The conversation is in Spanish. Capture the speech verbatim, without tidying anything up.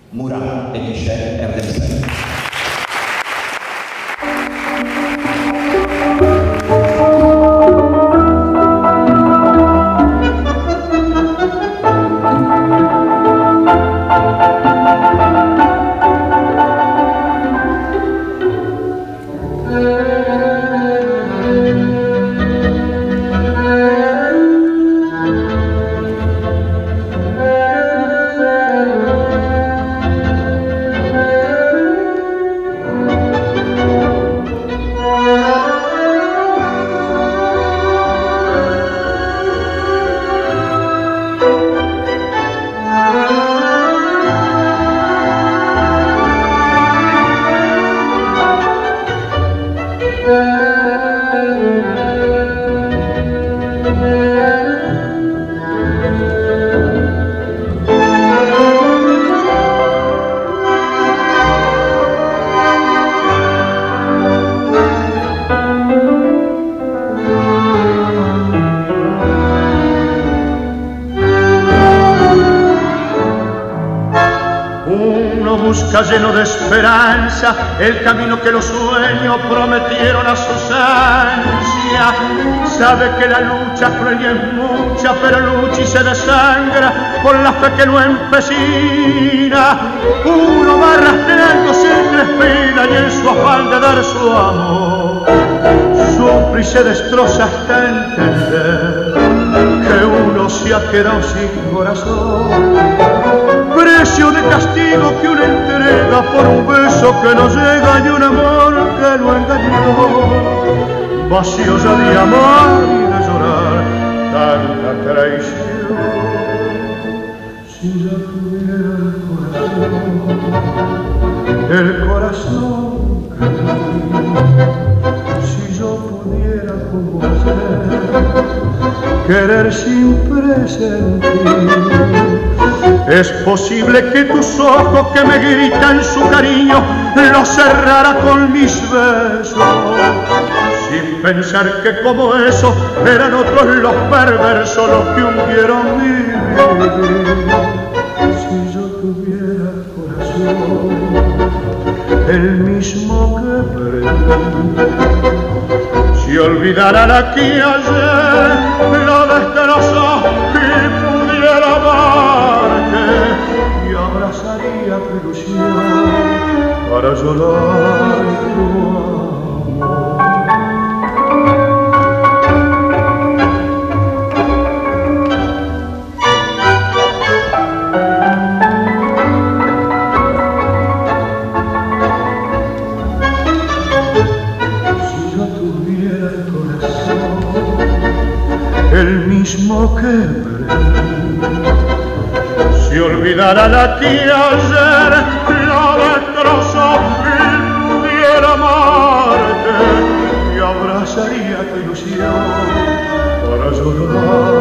Murat Ekişer Erdemsel. Busca lleno de esperanza el camino que los sueños prometieron a sus ansias. Sabe que la lucha cruel y es mucha, pero lucha y se desangra por la fe que no empecina. Uno va rastreando sin espina y en su afán de dar su amor sufre y se destroza hasta entender que uno se ha quedado sin corazón. Precio de castigo que uno entrega por un beso que no llega y un amor que lo engañó. Vacío ya de amar y de llorar tanta traición. Si yo tuviera el corazón, el corazón que vi, si yo pudiera como hacer, querer sin presentir. Es posible que tus ojos que me gritan su cariño los cerrara con mis besos, sin pensar que como eso eran otros los perversos los que hundieron mi vida. Si yo tuviera corazón, el mismo que perdí, si olvidara la que ayer lo destrozó y pudiera amarte, y abrazaría tu ilusión para llorar tu amor. Si yo tuviera el corazón, el mismo que perdí, si olvidara la que ayer la destrozó y pudiera amarte, y abrazaría tu ilusión para llorar.